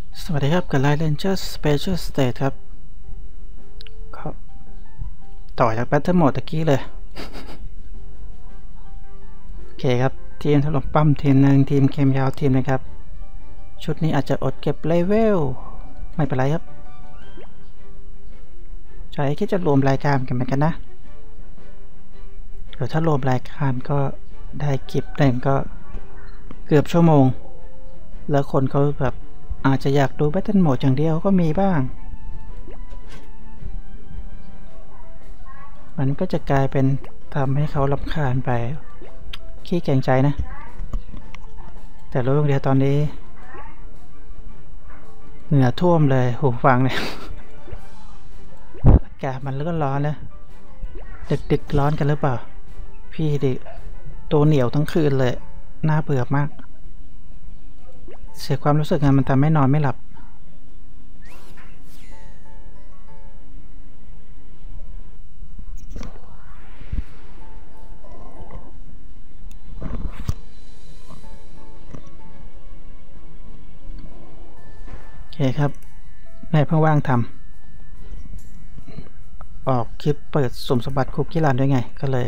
สวัสดีครับกับ Line Ranger Special Stage ครับต่อจาก Battle Mode ตะกี้เลย โอเคครับทีมถล่มปั้มทีมหนึ่งทีมเกมยาวทีมนะครับชุดนี้อาจจะอดเก็บเลเวลไม่เป็นไรครับใช้คิดจะรวมรายการกันเหมือนกันนะหรือถ้ารวมรายการก็ได้คลิปหนึ่งก็เกือบชั่วโมงแล้วคนเขาแบบอาจจะอยากดู Battle Mode อย่างเดียวก็มีบ้างมันก็จะกลายเป็นทำให้เขารำคาญไปขี้เกรงใจนะแต่รู้อย่างเดียวตอนนี้เหงื่อท่วมเลยหูฟังเนี่ยอากาศมันก็ร้อนนะดึกร้อนกันหรือเปล่าพี่ดิตัวเหนียวทั้งคืนเลยน่าเบื่อมากเสียความรู้สึกไงมันทำให้นอนไม่หลับโอเคครับแม่เพิ่งว่างทำออกคลิปเปิดสุ่มสมบัติคุกกี้รันด้วยไงก็เลย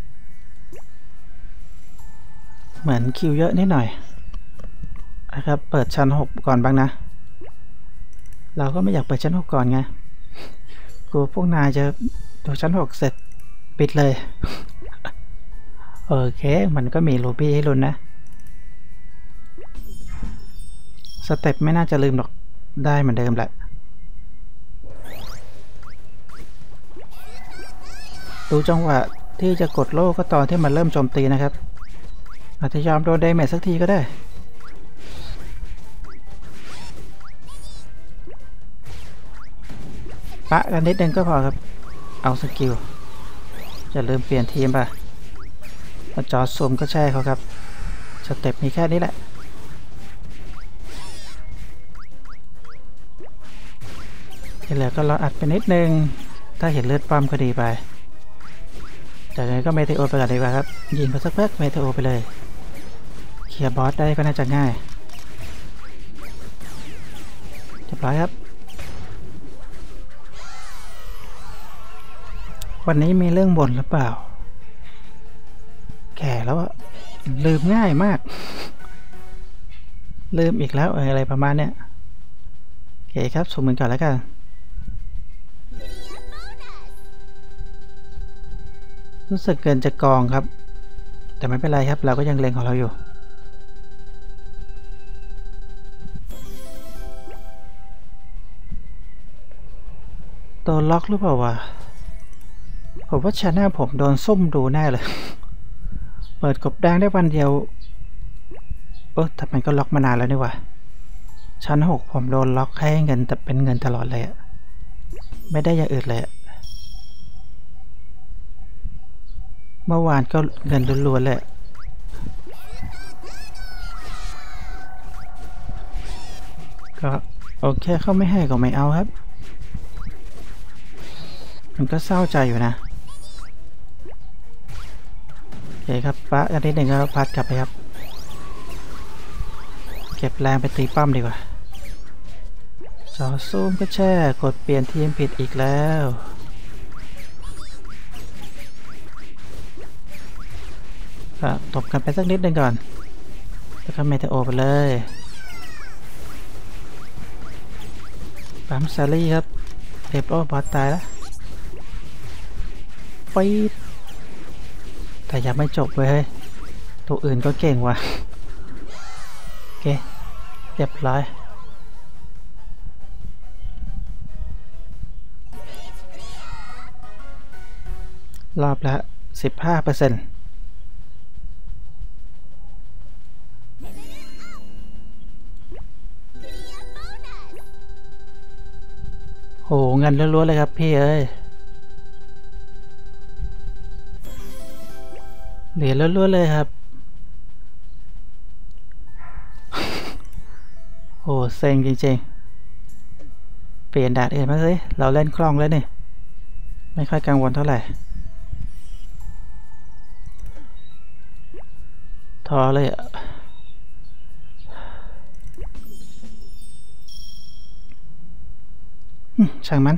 เหมือนคิวเยอะนิดหน่อยนะครับเปิดชั้น6ก่อนบ้างนะเราก็ไม่อยากเปิดชั้น6ก่อนไงกลัวพวกนายจะดูชั้น6เสร็จปิดเลยโอเคมันก็มีรูบี้ให้ลุ้นนะสเต็ปไม่น่าจะลืมหรอกได้เหมือนเดิมแหละดูจังหวะที่จะกดโล่ก็ตอนที่มันเริ่มโจมตีนะครับอาจจะยอมโดนเดเมจสักทีก็ได้ปะกันนิดนึงก็พอครับเอาสกิลจะลืมเปลี่ยนทีมป่ะจอซูมก็ใช่เขาครับสเต็ปมีแค่นี้แหละที่เหลือก็รออัดไปนิดนึงถ้าเห็นเลือดปั๊มก็ดีไปจากนั้นก็เมเทโอไปก่อนดีกว่าครับยิงไปสักพักเมเทโอไปเลยเคลียร์บอสได้ก็น่าจะง่ายเรียบร้อยครับวันนี้มีเรื่องบ่นหรือเปล่าแก่แล้วลืมง่ายมากลืมอีกแล้วอะไรประมาณเนี้ยโอเคครับสุ่มมือก่อนแล้วกันรู้สึกเกินจะกองครับแต่ไม่เป็นไรครับเราก็ยังเล็งของเราอยู่ตัวล็อกหรือเปล่าวะผมว่าชาแนลผมโดนซุ่มดูแน่เลยเปิดกบแดงได้วันเดียวทำไมก็ล็อกมานานแล้วนี่วะชั้น6ผมโดนล็อกให้เงินแต่เป็นเงินตลอดเลยไม่ได้อย่างอื่นเลยเมื่อวานก็เงินล้วนๆเลยก็โอเคเขาไม่ให้ก็ไม่เอาครับมันก็เศร้าใจอยู่นะโอเคครับปะกันนิดหนึ่งแล้วพัดกลับไปครับเก็บแรงไปตีป้อมดีกว่าจอซูมก็แช่กดเปลี่ยนทีมผิดอีกแล้วตบกันไปสักนิดหนึ่งก่อนแล้วก็เมเทโอไปเลยปั๊มซารี่ครับเรียบร้อยบอสตายแล้วปี๊ดแต่ยังไม่จบเว้ยตัวอื่นก็เก่งว่ะโอเคเรียบร้อยรอบละ 15%โหเงินล้วนๆเลยครับพี่เอ้ยเหรียญล้วนๆเลยครับโหเซ็งจริงๆเปลี่ยนด่านอื่นมาสิเราเล่นคล่องแล้วนี่ไม่ค่อยกังวลเท่าไหร่ท้อเลยช่างมัน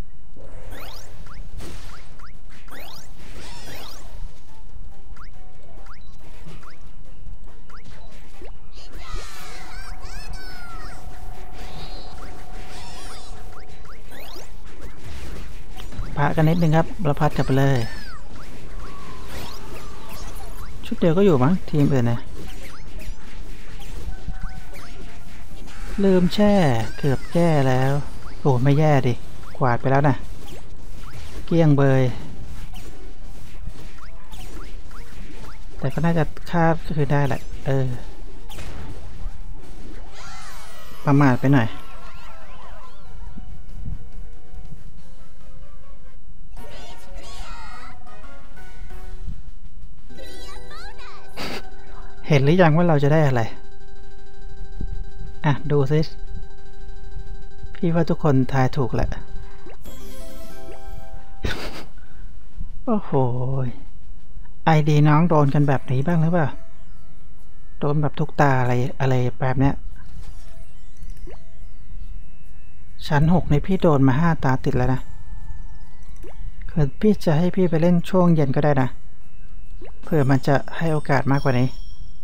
พะกันนิดนึงครับเราพัดกลับไปเลยชุดเดียวก็อยู่มั้งทีมอื่นนะลืมแช่เกือบแย่แล้วโอ้ไม่แย่ดิกวาดไปแล้วนะเกลี้ยงเบยแต่ก็น่าจะค่าก็คือได้แหละประมาทไปหน่อยเห็นหรือยังว่าเราจะได้อะไรอ่ะดูซิพี่ว่าทุกคนทายถูกแหละโอ้โหไอดีน้องโดนกันแบบนี้บ้างหรือเปล่าโดนแบบทุกตาอะไรแบบเนี้ยชั้น6ในพี่โดนมา5 ตาติดแล้วนะคือพี่จะให้พี่ไปเล่นช่วงเย็นก็ได้นะเผื่อมันจะให้โอกาสมากกว่านี้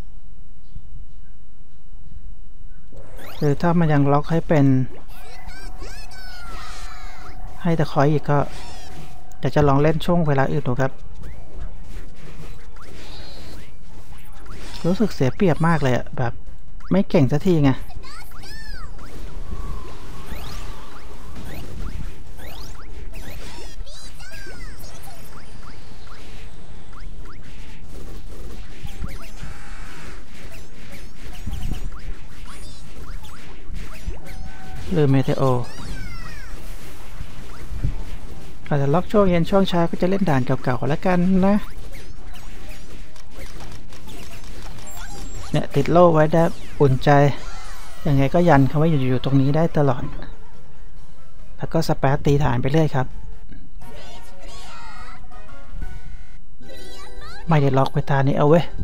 หรือถ้ามันยังล็อกให้เป็นให้ตะคอยอีกก็อยากจะลองเล่นช่วงเวลาอื่นดูครับรู้สึกเสียเปรียบมากเลยอะแบบไม่เก่งสักทีไงหรือเมเทโออาจจะล็อกช่วงเย็นช่วงเช้าก็จะเล่นด่านเก่าๆแล้วกันนะเนี่ยติดโล่ไว้ได้อุ่นใจยังไงก็ยันคำว่าอยู่ตรงนี้ได้ตลอดแล้วก็สเปซตีฐานไปเรื่อยครับไม่ได้ล็อกไปตานี้เอาเว้ย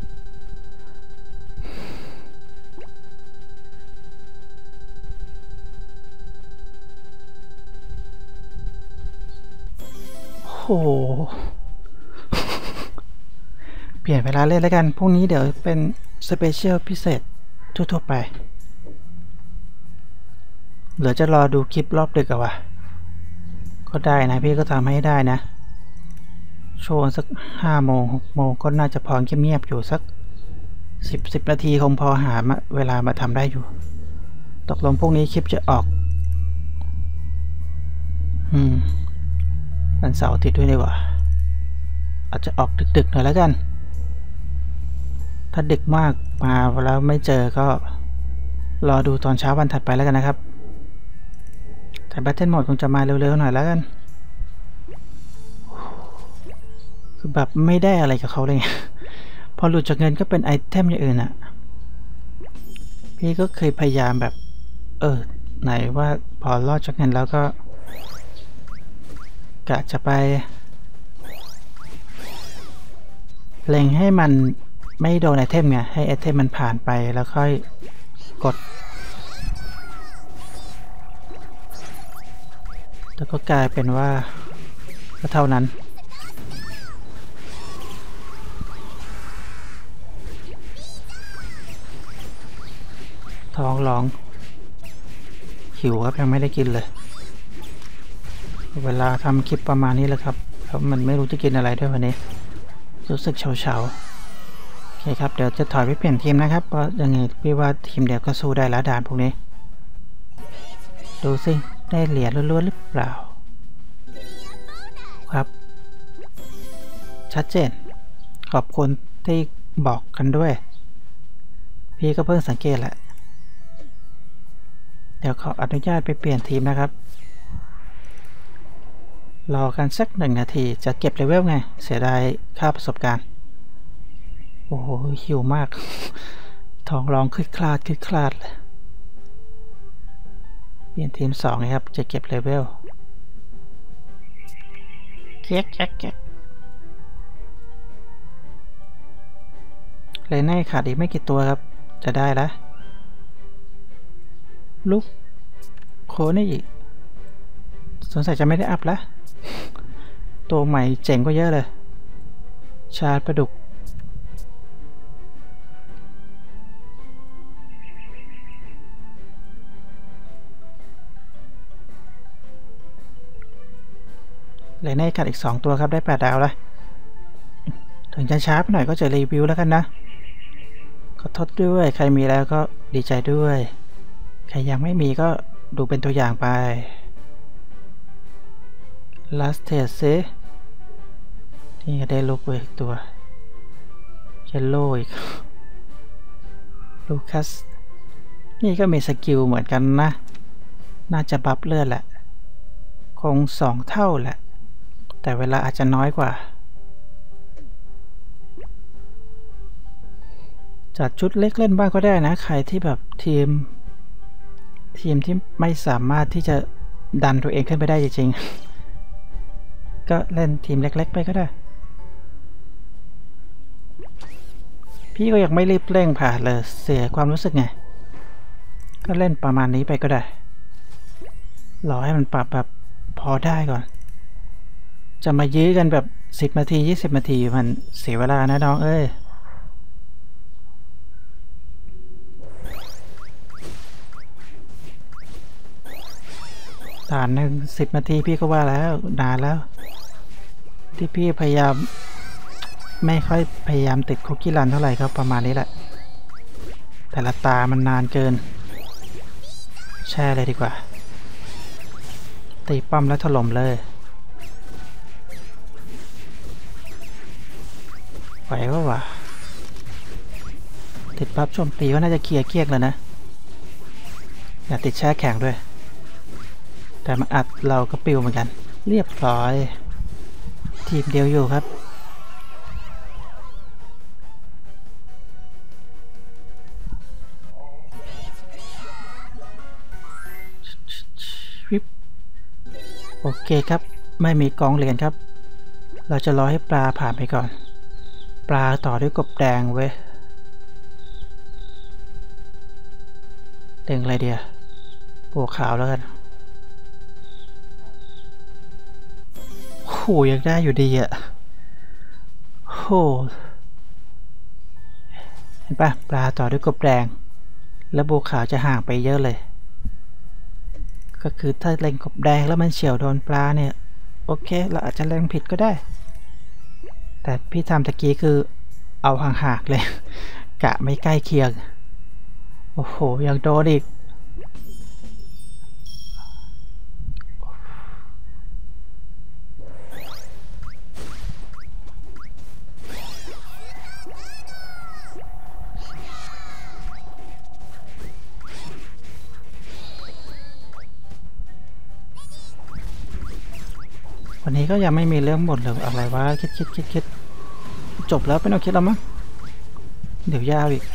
โอ้เปลี่ยนเวลาเล่นแล้วกันพรุ่งนี้เดี๋ยวเป็นสเปเชียลพิเศษทั่วๆไปเหลือจะรอดูคลิปรอบดึกอะวะก็ได้นะพี่ก็ทำให้ได้นะโชว์สัก5 โมง 6 โมงก็น่าจะพอเงียบๆอยู่สัก10 นาทีคงพอหาเวลามาทำได้อยู่ตกลงพวกนี้คลิปจะออกวันเสาร์อาทิตย์ด้วยดีกว่าอาจจะออกดึกๆหน่อยแล้วกันถ้าดึกมากมาแล้วไม่เจอก็รอดูตอนเช้าวันถัดไปแล้วกันนะครับแต่แบทเทิลโหมดคงจะมาเร็วๆหน่อยแล้วกันคือแบบไม่ได้อะไรกับเขาเลยพอหลุดจากเงินก็เป็นไอเทมอย่างอื่นอะพี่ก็เคยพยายามแบบไหนว่าพอรอดจากเงินแล้วก็กะจะไปเล็งให้มันไม่โดนไอเทมไงให้ไอเทมมันผ่านไปแล้วค่อยกดแล้วก็กลายเป็นว่าก็เท่านั้นท้องร้องหิวครับยังไม่ได้กินเลยเวลาทำคลิปประมาณนี้แหละครับแล้วมันไม่รู้จะกินอะไรด้วยวันนี้รู้สึกเฉาๆโอเคครับเดี๋ยวจะถอยไปเปลี่ยนทีมนะครับเพราะยังไงพี่ว่าทีมเดียวก็สู้ได้แล้วด่านพวกนี้ดูสิได้เหรียญล้วนๆหรือเปล่าครับชัดเจนขอบคุณที่บอกกันด้วยพี่ก็เพิ่งสังเกตแหละเดี๋ยวขออนุญาตไปเปลี่ยนทีมนะครับรอกันสัก1 นาทีจะเก็บเลเวลไงเสียดายค่าประสบการณ์โอ้โหหิวมากท้องร้องคลาดเลยเปลี่ยนทีม2นะครับจะเก็บเลเวลเก๊กเลยน่าขาดอีกไม่กี่ตัวครับจะได้แล้วลุกโคนี่อีกสงสัยจะไม่ได้อัพแล้วตัวใหม่เจ๋งกว่าเยอะเลยชาร์จปลาดุกเลยในกัดอีก2ตัวครับได้8 ดาวแล้วถึงจะช้าไปหน่อยก็จะรีวิวแล้วกันนะขอโทษด้วยใครมีแล้วก็ดีใจด้วยใครยังไม่มีก็ดูเป็นตัวอย่างไป last test ซินี่ก็ได้ลูกเวกตัวเจลโล่อีกลูคัสนี่ก็มีสกิลเหมือนกันนะน่าจะบัฟเลือดแหละคง2 เท่าแหละแต่เวลาอาจจะน้อยกว่าจัดชุดเล็กเล่นบ้างก็ได้นะใครที่แบบทีมที่ไม่สามารถที่จะดันตัวเองขึ้นไปได้จริงๆก็เล่นทีมเล็กๆไปก็ได้พี่ก็ยังไม่รีบเร่งผ่านเลยเสียความรู้สึกไงก็เล่นประมาณนี้ไปก็ได้รอให้มันปรับแบบพอได้ก่อนจะมายื้อกันแบบ10 นาที20 นาทีมันเสียเวลานะน้องเอ้ยด่านหนึ่ง10 นาทีพี่ก็ว่าแล้วนานแล้วที่พี่พยายามไม่ค่อยพยายามติดคุกกี้รันเท่าไหร่ครับประมาณนี้แหละแต่ละตามันนานเกินแช่เลยดีกว่าตีป้อมแล้วถล่มเลยไหววะติดปั๊บโจมตีก็น่าจะเคลียร์เกลี้ยงแล้วนะอย่าติดแช่แข็งด้วยแต่มาอัดเราก็ปิวเหมือนกันเรียบร้อยทีมเดียวอยู่ครับโอเคครับไม่มีกองเหรียญครับเราจะรอให้ปลาผ่านไปก่อนปลาต่อด้วยกบแดงเว้ยเด้งอะไรเดียวบัวขาวแล้วกันโหยังได้อยู่ดีอ่ะโหเห็นปะปลาต่อด้วยกบแดงแล้วบัวขาวจะห่างไปเยอะเลยก็คือถ้าเล็งกบแดงแล้วมันเฉี่ยวโดนปลาเนี่ยโอเคเราอาจจะเล็งผิดก็ได้แต่พี่ทำตะกี้คือเอาห่างๆเลยกะไม่ใกล้เคียงโอ้โหยังโดนอีกวันนี้ก็ยังไม่มีเรื่องหมดเลยอะไรวะคิดจบแล้วไม่ต้องคิดแล้วมั้งเดี๋ยวยาวอีก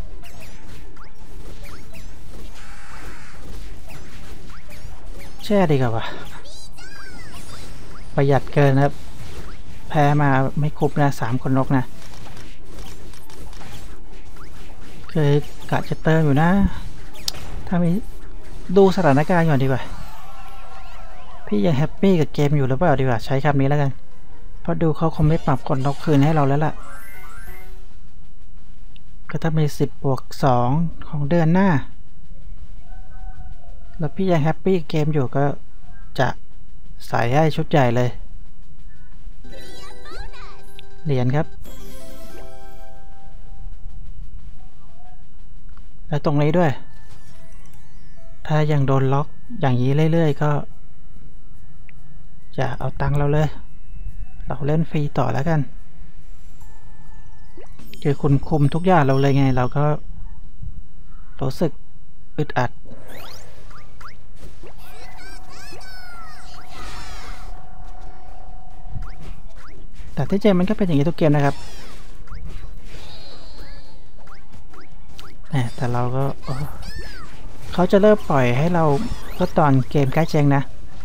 แช่ดีกว่าประหยัดเกินนะครับแพ้มาไม่ครบนะ3 คนนกนะเคยกะจะเติมอยู่นะถ้ามีดูสถานการณ์ก่อนดีกว่าพี่ยังแฮปปี้กับเกมอยู่หรือเปล่าดีกว่าใช้คำนี้แล้วกันเพราะดูเขาคงไม่ปรับกดนกคืนให้เราแล้วล่ะก็ถ้ามี10+2ของเดือนหน้าแล้วพี่ยังแฮปปี้เกมอยู่ก็จะใส่ให้ชุดใหญ่เลยเหรียญครับแล้วตรงนี้ด้วยถ้ายังโดนล็อกอย่างนี้เรื่อยๆก็จะเอาตังค์เราเลยเราเล่นฟรีต่อแล้วกันคือคุณคุมทุกอย่างเราเลยไงเราก็รู้สึกอึดอัดแต่ที่จริงมันก็เป็นอย่างนี้ทุกเกมนะครับแต่เราก็เขาจะเริ่มปล่อยให้เราก็ตอนเกมใกล้เจ๊งนะ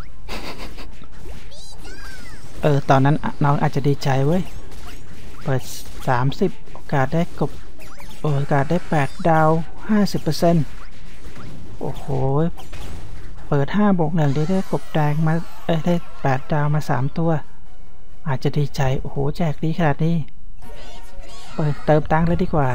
ตอนนั้นน้องอาจจะดีใจเว้ยเปิด30โอกาสได้กบโอกาสได้8 ดาว 50% โอ้โหเปิด5+1ได้กบแดงมาได้8 ดาวมา3 ตัวอาจจะดีใจโอ้โหแจกดีขนาดนี้เติมตังค์เลยดีกว่า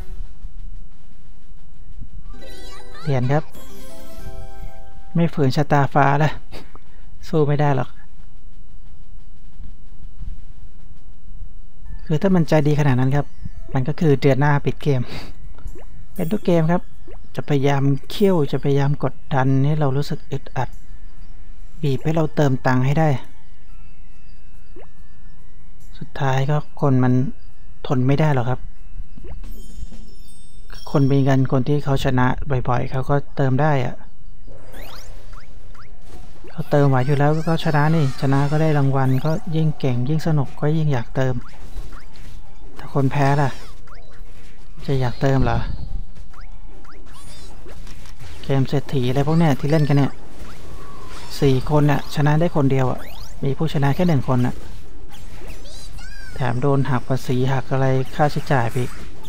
เหรียญครับไม่ฝืนชะตาฟ้าละสู้ไม่ได้หรอกคือถ้ามันใจดีขนาดนั้นครับมันก็คือเดือนหน้าปิดเกมเป็นทุกเกมครับจะพยายามเคี่ยวจะพยายามกดดันให้เรารู้สึกอึดอัดบีบให้เราเติมตังค์ให้ได้สุดท้ายก็คนมันทนไม่ได้หรอกครับคนมีเงินคนที่เขาชนะบ่อยๆเขาก็เติมได้อะเขาเติมไหวอยู่แล้วก็ชนะนี่ชนะก็ได้รางวัลก็ยิ่งเก่งยิ่งสนุกก็ยิ่งอยากเติมถ้าคนแพ้ล่ะจะอยากเติมเหรอเกมเศรษฐีอะไรพวกเนี้ยที่เล่นกันเนี่ย4 คนน่ะชนะได้คนเดียวอ่ะมีผู้ชนะแค่1 คนน่ะแถมโดนหักภาษีหักอะไรค่าใช้จ่ายไป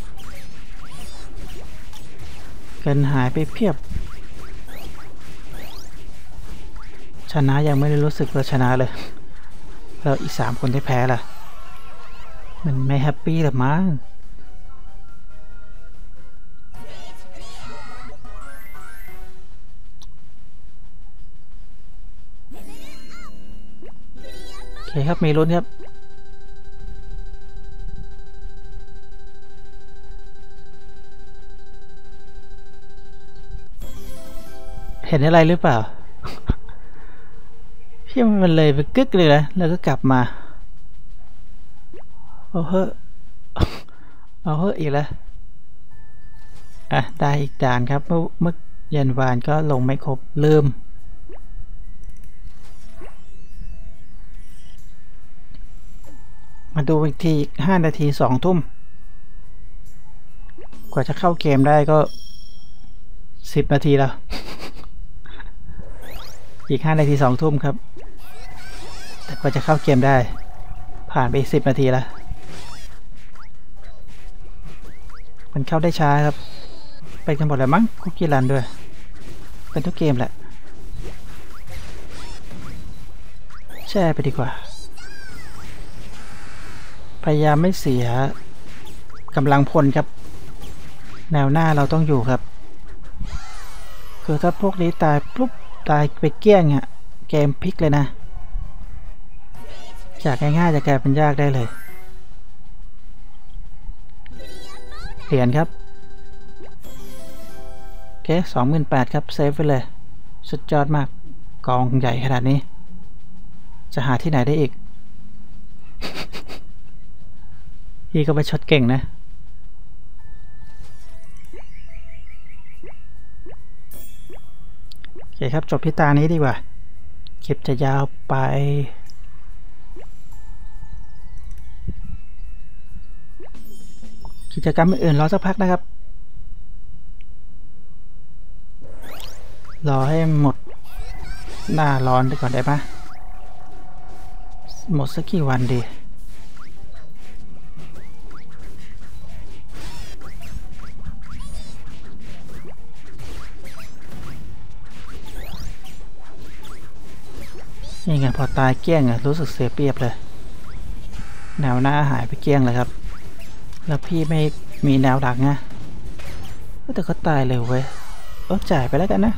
เงินหายไปเพียบชนะยังไม่ได้รู้สึกว่าชนะเลยแล้วอีก3 คนที่แพ้ล่ะมันไม่แฮปปี้หรอมั้งโอเคครับมีลุ้นครับเห็นอะไรหรือเปล่าพี่มันเลยไปกึกเลยนะแล้วก็กลับมาเอาเฮ้เอาเฮ้อีกแล้วได้อีกด่านครับเมื่อเย็นวานก็ลงไม่ครบลืมมาดูอีกที5 นาที2 ทุ่มกว่าจะเข้าเกมได้ก็10 นาทีแล้วอีก5 นาที2 ทุ่มครับแต่กว่าจะเข้าเกมได้ผ่านไป10 นาทีแล้วมันเข้าได้ช้าครับไปกันหมดแล้วมั้งคุกกี้รันด้วยเป็นทุกเกมแหละแช่ไปดีกว่าพยายามไม่เสียกำลังพลครับแนวหน้าเราต้องอยู่ครับคือถ้าพวกนี้ตายปุ๊บตายไปเกี้ยงอ่ะเกมพลิกเลยนะจากง่ายๆจะกลายเป็นยากได้เลยเหรียญครับโอเค28,000ครับเซฟไปเลยสุดยอดมากกองใหญ่ขนาดนี้จะหาที่ไหนได้อีก พี่ก็ไปช็อตเก่งนะโอเคครับจบที่ตานี้ดีกว่าคลิปจะยาวไปกิจกรรมอื่นรอสักพักนะครับรอให้หมดหน้าร้อนไปก่อนได้ปะหมดสักกี่วันดีนี่ไงพอตายเกี้ยงรู้สึกเสียเปรียบเลยแนวหน้าหายไปเกี้ยงเลยครับแล้วพี่ไม่มีแนวหลักนะแต่ก็ตายเร็วเว้ยจ่ายไปแล้วกันนะ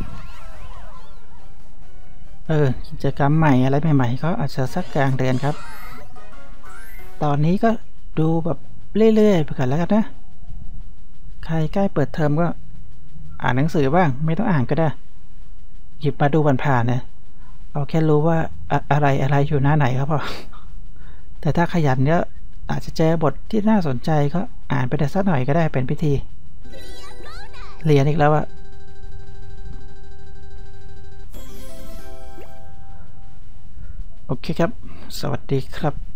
กิจกรรมใหม่อะไรใหม่ๆเขาอาจจะสักกลางเดือนครับตอนนี้ก็ดูแบบเรื่อยๆไปก่อนแล้วกันนะใครใกล้เปิดเทอมก็อ่านหนังสือบ้างไม่ต้องอ่านก็ได้หยิบมาดูผ่านๆนะเอาแค่รู้ว่าอะไรอยู่หน้าไหนครับพอแต่ถ้าขยันเนี่ยอาจจะเจอบทที่น่าสนใจก็อ่านไปได้สักหน่อยก็ได้เป็นพิธีเรียนอีกแล้วอะโอเคครับสวัสดีครับ